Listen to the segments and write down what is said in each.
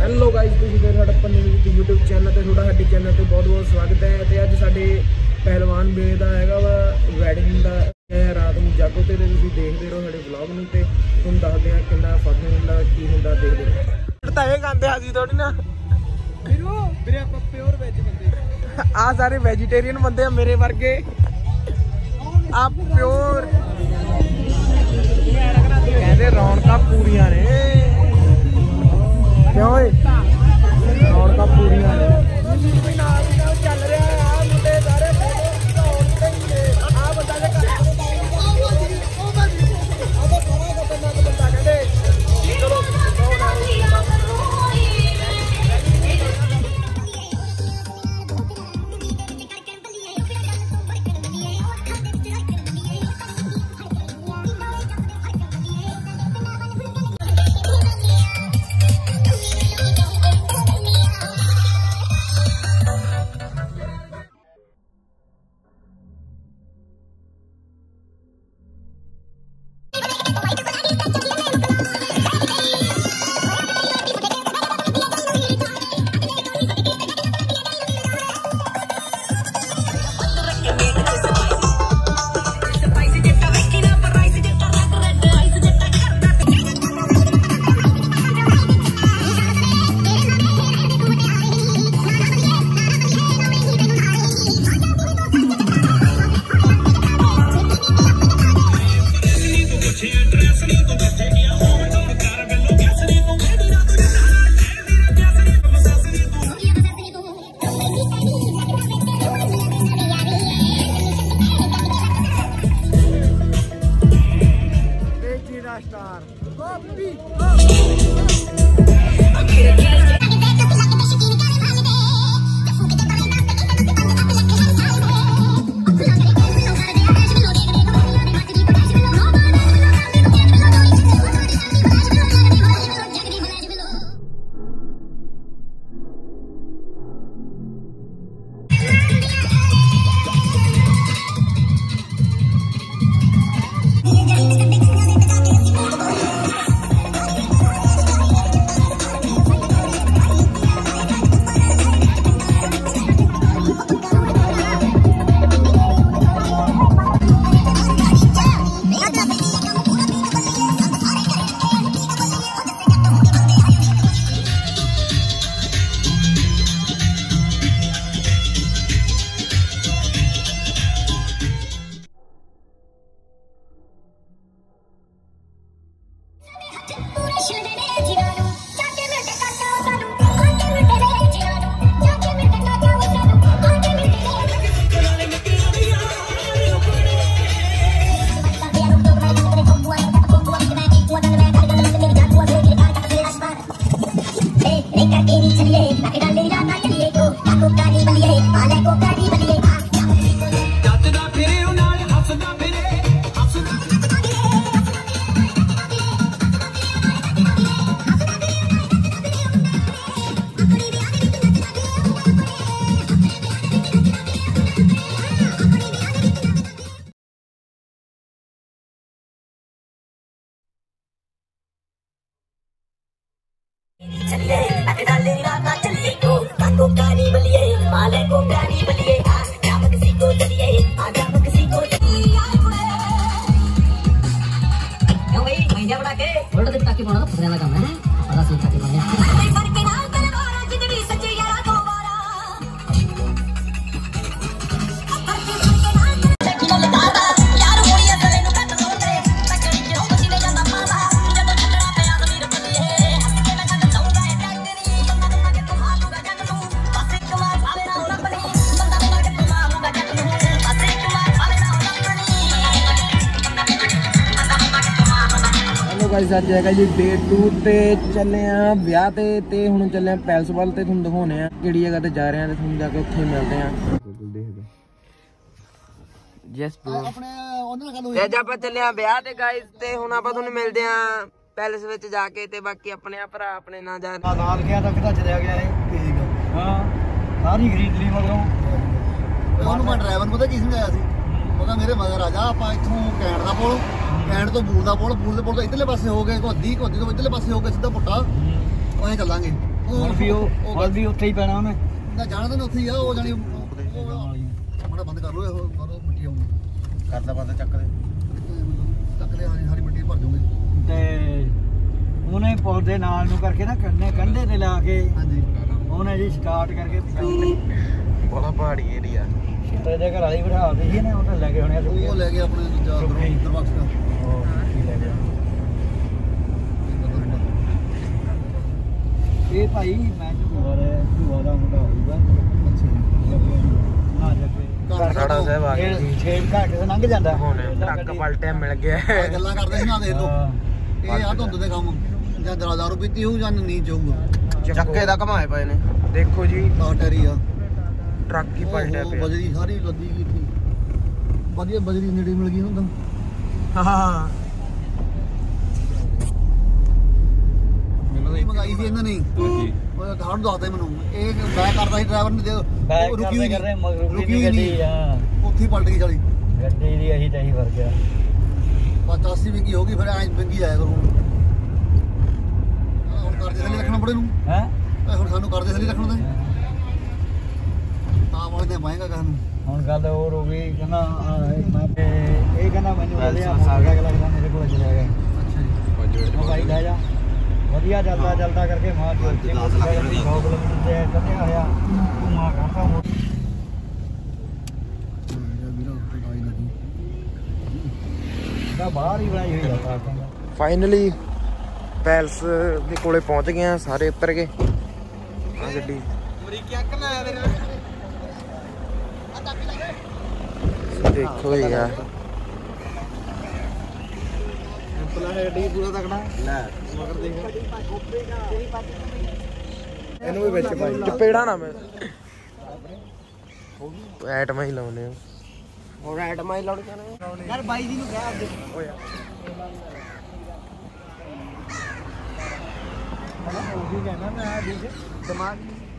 Hello guys, YouTube channel ते थोड़ा साडे चैनल ते बहुत बहुत स्वागत है। तो अज साडे पहलवान बेले का हैगा वा वैडिंग का रात में जागो ते तुसीं देखदे रहो साडे व्लॉग नूं ते तुहानूं दसदे आ किन्ना फन हुंदा की हुंदा देखदे रहो। तां ये गांदे हाजी थोड़ी ना वीरो वीरे आपां प्योर वेज बंदे आ सारे वेजिटेरियन बंदे आ मेरे वर्गे आप प्योर कहते रौनक पूरियां ने क्यों रौनक पूरियां ने चल रहा है मुंडे सारे अज है जी डे 2 ते चले ब्याह ते हुण चले पैलस वाल ते तुहानूं दिखाने किहड़ी जगह ते जा रहे हैं, तुहानूं जाके उत्थे मिलते हैं। यस ब्रो अज आपां चले ब्याह ते गाइस ते हुण आपां तुहानूं मिलदे आ पैलस विच जाके ते बाकी अपने भरा अपने ना जा नाल गया तक ता चलिया गया है। ठीक है हां सारी खरीद ली मगरों ਉਹਨੂੰ ਮੈਂ ਡਰਾਈਵਰ ਨੂੰ ਪਤਾ ਕੀ ਸਮਝਾਇਆ ਸੀ, ਉਹਦਾ ਮੇਰੇ ਮਗਰ ਆ ਜਾ ਆਪਾਂ ਇੱਥੋਂ ਕੈਂਟ ਦਾ ਪੁਲ कैंट तो बूल का पुल, बूल के पुल तो इधरले पासे हो गए, घोदी तो इधरले पासे हो गए सीधा पुट्टा, उहें चलांगे। ਹੁਣ ਵੀ ਉੱਥੇ ਹੀ ਪੈਣਾ ਉਹਨੇ ਨਾ ਜਾਣਾ ਤਾਂ ਉੱਥੇ ਹੀ ਆ ਉਹ ਜਾਣੀ ਮਾੜਾ ਬੰਦ ਕਰ ਲੋ ਇਹ ਕਰੋ ਮਿੱਟੀ ਆਉਂਦੀ ਕਰਦਾ ਬੰਦਾ ਚੱਕ ਦੇ ਸਾਰੀ ਮਿੱਟੀ ਭਰ ਜਾਊਗੀ ਤੇ ਉਹਨੇ ਪੁਲ ਦੇ ਨਾਲ ਨੂੰ ਕਰਕੇ ਨਾ ਕੰਢੇ ਤੇ ਲਾ ਕੇ ਹਾਂਜੀ ਉਹਨੇ ਜੀ ਸਟਾਰਟ ਕਰਕੇ ਬੜਾ ਪਹਾੜੀ ਏਰੀਆ ਤੇ ਇਹਦੇ ਘਰ ਵਾਲੀ ਬਿਠਾ ਦਿੱਤੀ ਸੀ ਨਾ ਉਹ ਤਾਂ ਲੈ ਕੇ ਹੋਣੇ ਉਹ ਲੈ ਗਏ ਆਪਣੇ ਦੂਜਾ ਦਰਵਾਜ਼ਾ ਇਹ ਭਾਈ ਮੈਂ ਝੂਆ ਦਾ ਮੁੰਡਾ ਹੋਊਗਾ ਨਾ ਜੱਗੇ ਸਾੜਾ ਸਾਹਿਬ ਆ ਗਿਆ ਜੀ ਛੇੜ ਘਾਟ ਤੇ ਲੰਘ ਜਾਂਦਾ ਹੁਣ ਟਰੱਕ ਪਲਟਿਆ ਮਿਲ ਗਿਆ ਗੱਲਾਂ ਕਰਦੇ ਸੀ ਨਾ ਦੇਖ ਲੋ ਇਹ ਆ ਧੁੰਦ ਦੇ ਕੰਮ ਜਾਂ ਦਾਰੂ ਪੀਤੀ ਹੋਊ ਜਾਂ ਨੀਂਦ ਜਾਊਗਾ ਚੱਕੇ ਦਾ ਘਮਾਏ ਪਏ ਨੇ ਦੇਖੋ ਜੀ ਟੈਰੀ ਆ ਟਰੱਕ ਹੀ ਪਲਟਿਆ ਪਿਆ ਬਜਰੀ ਸਾਰੀ ਲੱਦੀ ਗਈ ਸੀ ਵਧੀਆ ਬਜਰੀ ਨੇੜੇ ਮਿਲ ਗਈ ਹੁਣ ਤਾਂ ਹਾਂ ਮੈਨੂੰ ਮੰਗਾਈ ਸੀ ਇਹਨਾਂ ਨੇ ਹਾਂਜੀ ਉਹ ਤੁਹਾਨੂੰ ਦੱਸਦੇ ਮੈਨੂੰ ਇਹ ਬੈਕ ਕਰਦਾ ਸੀ ਡਰਾਈਵਰ ਨੇ ਰੁਕੀ ਹੋਈ ਨਹੀਂ ਗੱਡੀ ਹਾਂ ਉੱਥੇ ਪਲਟ ਗਈ ਸਾਲੀ ਗੱਡੀ ਦੀ ਅਹੀ ਤਹੀ ਵਰ ਗਿਆ 85 ਵਿੰਗੀ ਹੋ ਗਈ ਫਿਰ ਐਂ ਵਿੰਗੀ ਆਇਆ ਕਰੂ ਹੁਣ ਕਰਦੇ ਥੱਲੇ ਰੱਖਣਾ ਬੜੇ ਨੂੰ ਹੈ ਹੁਣ ਸਾਨੂੰ ਕਰਦੇ ਥੱਲੇ ਰੱਖਣਾ ਤਾਂ ਵਾਲੇ ਤੇ ਪਾਏਗਾ ਕਹਾਂ ਨੂੰ ਹੁਣ ਗੱਲ ਹੋਰ ਹੋ ਗਈ ਕਹਿੰਦਾ ਮੈਂ ਇਹ ਕਹਿੰਦਾ ਮੈਨੂੰ ਵਧੀਆ ਮੋਟਰਸਾਈਕਲ ਲੱਗਦਾ ਮੇਰੇ ਕੋਲ ਚਲਿਆ ਗਿਆ ਅੱਛਾ ਜੀ ਭਾਈ ਲੈ ਜਾ ਵਧੀਆ ਚੱਲਦਾ ਕਰਕੇ ਮਾਰ ਦਿੱਤੀ ਮੋਟਰਸਾਈਕਲ ਦੀ 100 ਕਿਲੋਮੀਟਰ ਤੇ ਕੱਢਿਆ ਹੋਇਆ ਧੂਆਂ ਕਰਦਾ ਬਾਹਰ ਹੀ ਬਣਾਈ ਹੋਈ ਆ ਫਾਈਨਲੀ ਪੈਲਸ ਦੇ ਕੋਲੇ ਪਹੁੰਚ ਗਏ ਆ ਸਾਰੇ ਉੱਤਰ ਗਏ ਆ ਗੱਡੀ ਅਮਰੀਕਾ ਕਨਾਇਆ ਦੇ ਦੇਖੋ ਯਾਰ ਪਲਾ ਹੈ ਗੱਡੀ ਪੂਰਾ ਤਕੜਾ ਲੈ ਮਗਰ ਦੇਖ ਇਹਨੂੰ ਵੀ ਵਿੱਚ ਪਾਈ ਚਪੇੜਾ ਨਾ ਮੈਂ ਐਟਮਾਂ ਹੀ ਲਾਉਨੇ ਆ ਹੋਰ ਐਟਮਾਂ ਹੀ ਲਾਉਣੇ ਚਾਹਨੇ ਯਾਰ ਬਾਈ ਜੀ ਨੂੰ ਕਹਿ ਆਪਦੇ ਓਏ ਉਹ ਵੀ ਕਹਿੰਦਾ ਮੈਂ ਆ ਦੇਖ ਦਿਮਾਗ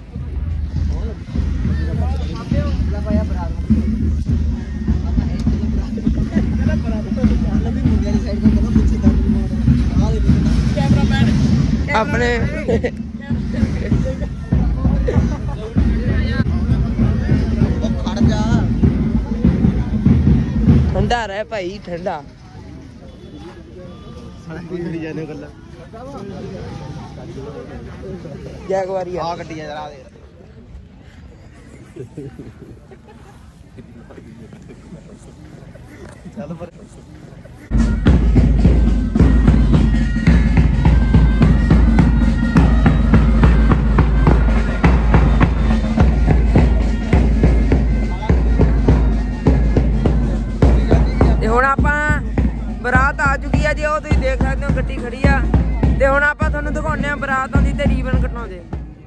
ਆਪਣੇ ਖੜ ਜਾ ਠੰਡਾ ਰਹਿ ਭਾਈ ਠੰਡਾ ਜਾਨੇ ਗੱਲਾਂ ਜੈਗਵਾਰੀ ਆ ਗੱਡੀਆਂ ਜਰਾ ਦੇ ਚੱਲ ਪਰ ਤੇ ਹੁਣ ਆਪਾਂ ਬਰਾਤ ਆ ਚੁੱਕੀ ਆ ਜੀ ਉਹ ਤੁਸੀਂ ਦੇਖ ਸਕਦੇ ਹੋ ਗੱਡੀ ਖੜੀ ਆ ਤੇ ਹੁਣ ਆਪਾਂ ਤੁਹਾਨੂੰ ਦਿਖਾਉਂਦੇ ਆ ਬਰਾਤ ਆਉਂਦੀ ਤੇ ਰੀਬਨ ਕਟਾਉਂਦੇ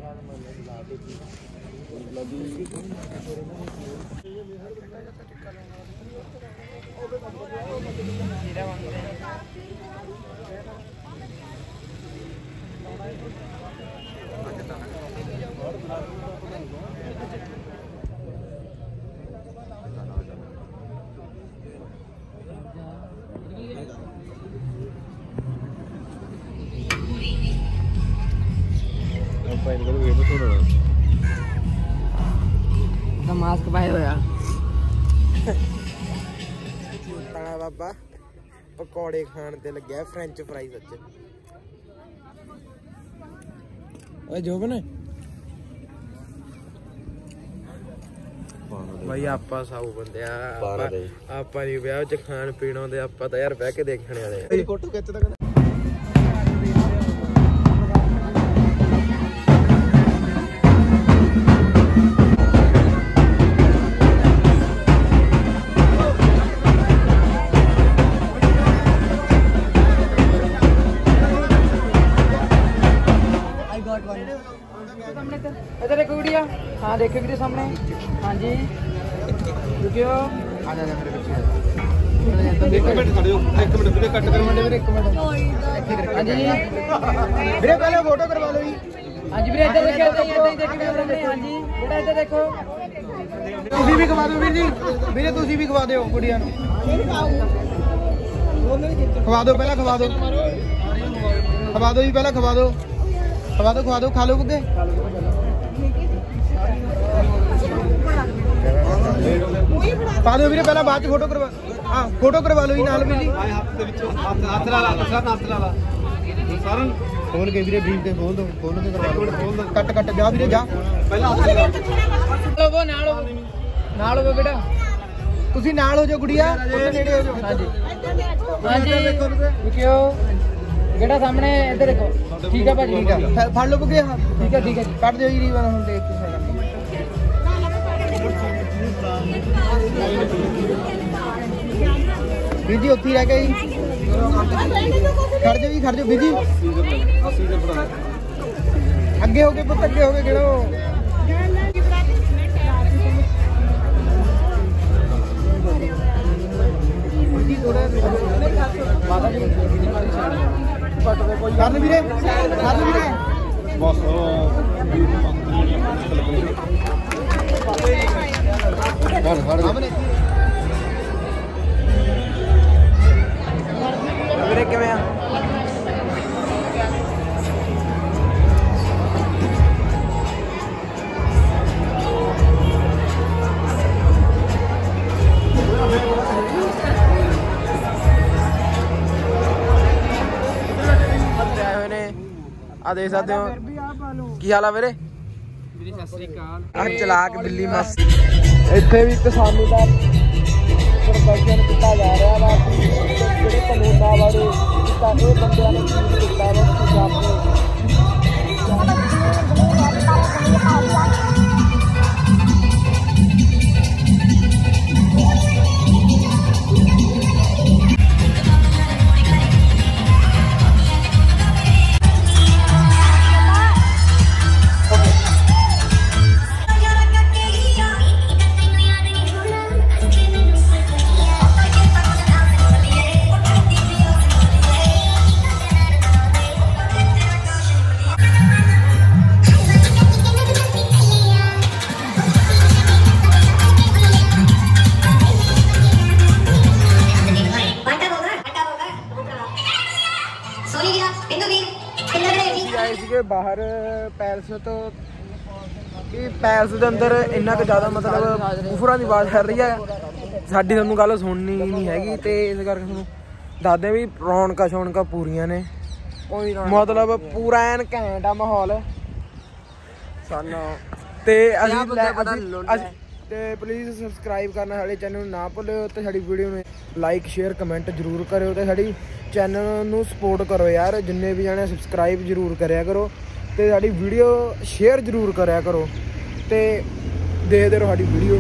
ਤਾਂ ਮਾਸਕ ਪਾਏ ਹੋਇਆ ਤਾਂ ਬਾਬਾ ਪਕੌੜੇ ਖਾਣ ਤੇ ਲੱਗਿਆ ਫ੍ਰੈਂਚ ਫਰਾਈਜ਼ ਅੱਜ ਓਏ ਜੋਬਨ ਭਾਈ ਆਪਾਂ ਸਾਊ ਬੰਦੇ ਆ ਆਪਾਂ ਨਹੀਂ ਵਿਆਹ ਚ ਖਾਣ ਪੀਣ ਆਉਂਦੇ ਆਪਾਂ ਤਾਂ ਯਾਰ ਬਹਿ ਕੇ ਦੇਖਣੇ ਵਾਲੇ ਆ ਫੋਟੋ ਖਿੱਚਦਾ ਕਹਿੰਦਾ इधर देखो वीडियो हाँ देखो वीडियो सामने हाँ जी रुकियो ਆ ਜਾ ਮੇਰੇ ਪਿੱਛੇ ਇੱਕ ਮਿੰਟ ਖੜਿਓ ਇੱਕ ਮਿੰਟ ਵੀਰੇ ਕੱਟ ਕਰਵਾਉਂਦੇ ਵੀਰੇ ਇੱਕ ਮਿੰਟ हाँ जी ਵੀਰੇ ਪਹਿਲਾਂ ਫੋਟੋ ਕਰਵਾ ਲਓ ਜੀ हाँ जी वीरे इधर देखो इधर ही देखो वीडियो सामने हाँ जी बेटा इधर देखो ਤੁਸੀਂ ਵੀ ਖਵਾ ਦਿਓ ਵੀਰ ਜੀ ਵੀਰੇ ਤੁਸੀਂ ਵੀ ਖਵਾ ਦਿਓ ਕੁੜੀਆਂ ਨੂੰ ਖਵਾ ਦਿਓ ਪਹਿਲਾਂ ਖਵਾ ਦਿਓ ਜੀ ਪਹਿਲਾਂ ਖਵਾ ਦਿਓ खवा दो खा लो बुगे पा दो वीरे पहला बाद फोटो करवा हाँ फोटो करवा लो ही नाल मेरी खोल के वीरे बीच खोल दो कट कट जा वीरे जा वो नाल हो बेटा ਤੁਸੀਂ ਨਾਲ ਹੋ ਜਾਓ ਗੁੜੀਆ ਉਹਦੇ ਨੇੜੇ ਹੋ ਜਾਓ ਹਾਂਜੀ ਕਿਉਂ ਜਿਹੜਾ ਸਾਹਮਣੇ ਇੱਧਰ ਦੇਖੋ ਠੀਕ ਹੈ ਭਾਜੀ ਠੀਕ ਹੈ ਫੜ ਲਓ ਬੁਗੇ ਠੀਕ ਹੈ ਕੱਢ ਦਿਓ ਜੀ ਰੀਵਨ ਹੁਣ ਦੇਖ ਕੇ ਬੀਜੀ ਉੱਥੇ ਰਹਿ ਗਈ ਖੜ ਜਾਓ ਬੀਜੀ ਅੱਗੇ ਹੋ ਕੇ ਪੁੱਤ ਅੱਗੇ ਹੋ ਕੇ ਕਿਹੜਾ ਕਰਨ ਵੀਰੇ ਬਸ ਵੀਰੇ ਕਿਵੇਂ ਆ ਆ ਦੇਖ ਸਕਦੇ ਹੋ ਕੀ ਹਾਲ ਆ ਵੀਰੇ ਸਤਿ ਸ੍ਰੀ ਅਕਾਲ ਆ ਚਲਾਕ ਬਿੱਲੀ ਮਾਸੀ ਇੱਥੇ ਵੀ ਕਿਸਾਨੀ ਦਾ ਪ੍ਰਦਰਸ਼ਨ ਕੀਤਾ ਜਾ ਰਿਹਾ ਵਾ ਜਿਹੜੇ ਕਾਨੂੰਨਾਂ ਵਾਲੇ ਕੀਤਾ ਇਹ ਬੰਦਿਆਂ ਨੇ ਕੀ ਕੀਤਾ ਵਾ ਪੰਜਾਬ ਦੇ बाहर पैलेस तो पैलेस के अंदर इन्ना क ज़्यादा मतलब कुफरां दी आवाज़ फैल रही है साडी तुहानूं गल सुननी नहीं हैगी ते इस करके तुहानूं दसदे भी रौनकां शौनकां पूरियां ने मतलब पूरा एन घैंट आ माहौल ते प्लीज़ सबसक्राइब करना साडे चैनल ना भुल्लिओ ते साडी वीडियो में लाइक शेयर कमेंट जरूर करिओ ते साडी चैनल नूं सपोर्ट करो यार जिन्ने भी जाने सबसक्राइब जरूर करिया करो ते साडी वीडियो शेयर जरूर करिया करो ते देखदे रहो साडी वीडियो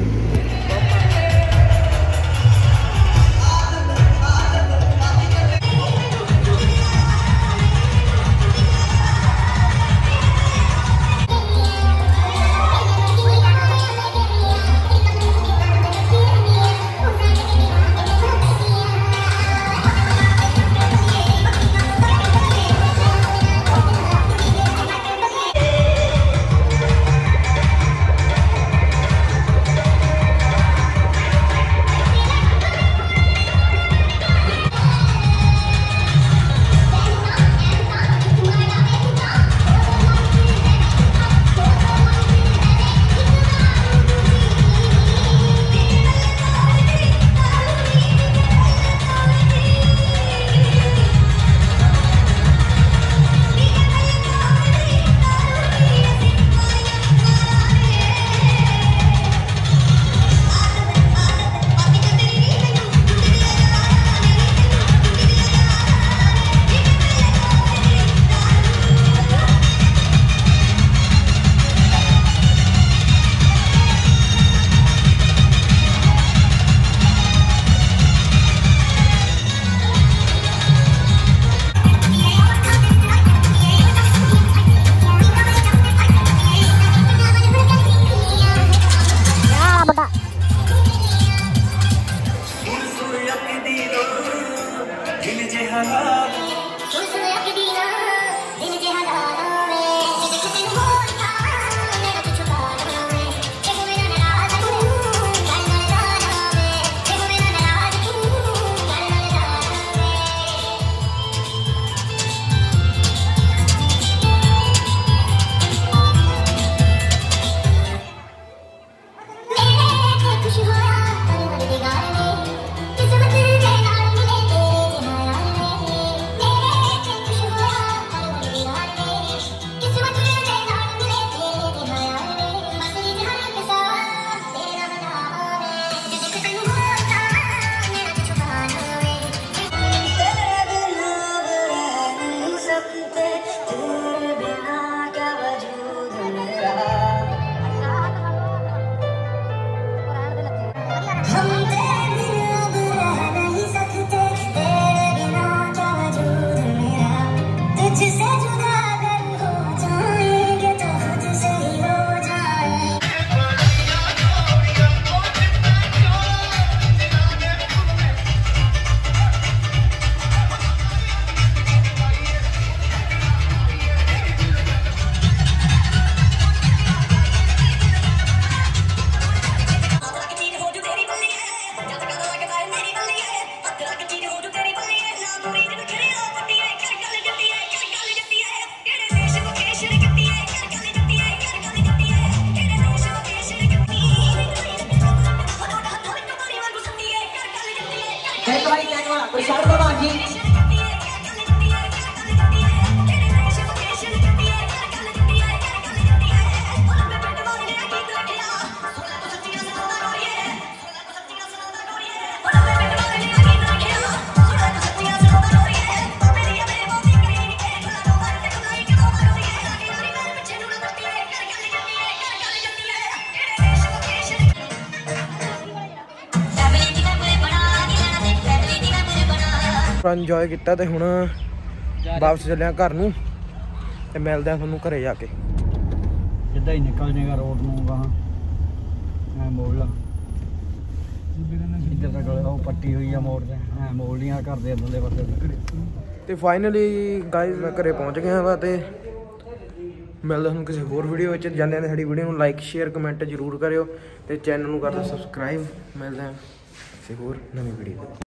ਇੰਜੋਏ ਕੀਤਾ ਤੇ ਹੁਣ ਵਾਪਸ ਚੱਲਿਆ ਘਰ ਨੂੰ ਤੇ ਮਿਲਦੇ ਆ ਤੁਹਾਨੂੰ ਘਰੇ ਜਾ ਕੇ। ਸਿੱਧਾ ਹੀ ਨਿਕਲ ਜਾਏਗਾ ਰੋਡ ਨੂੰ ਗਾਹਾਂ ਐ ਮੋੜ ਲਾ ਇੱਧਰ ਤੱਕ ਉਹ ਪੱਟੀ ਹੋਈ ਆ ਮੋੜ ਤੇ ਐ ਮੋੜ ਲੀਆਂ ਘਰ ਦੇ ਅੰਦਰਲੇ ਪਾਸੇ। ਤੇ ਫਾਈਨਲੀ ਗਾਇਜ਼ ਮੈਂ ਘਰੇ ਪਹੁੰਚ ਗਿਆ ਵਾ ਤੇ ਮਿਲਦਾ ਤੁਹਾਨੂੰ ਕਿਸੇ ਹੋਰ ਵੀਡੀਓ ਵਿੱਚ। ਜਾਂਦੇ ਨੇ ਸਾਡੀ ਵੀਡੀਓ ਨੂੰ ਲਾਈਕ ਸ਼ੇਅਰ ਕਮੈਂਟ ਜ਼ਰੂਰ ਕਰਿਓ ਤੇ ਚੈਨਲ ਨੂੰ ਕਰ ਦਿਓ ਸਬਸਕ੍ਰਾਈਬ। ਮਿਲਦੇ ਹਾਂ ਕਿਸੇ ਹੋਰ ਨਵੀਂ ਵੀਡੀਓ।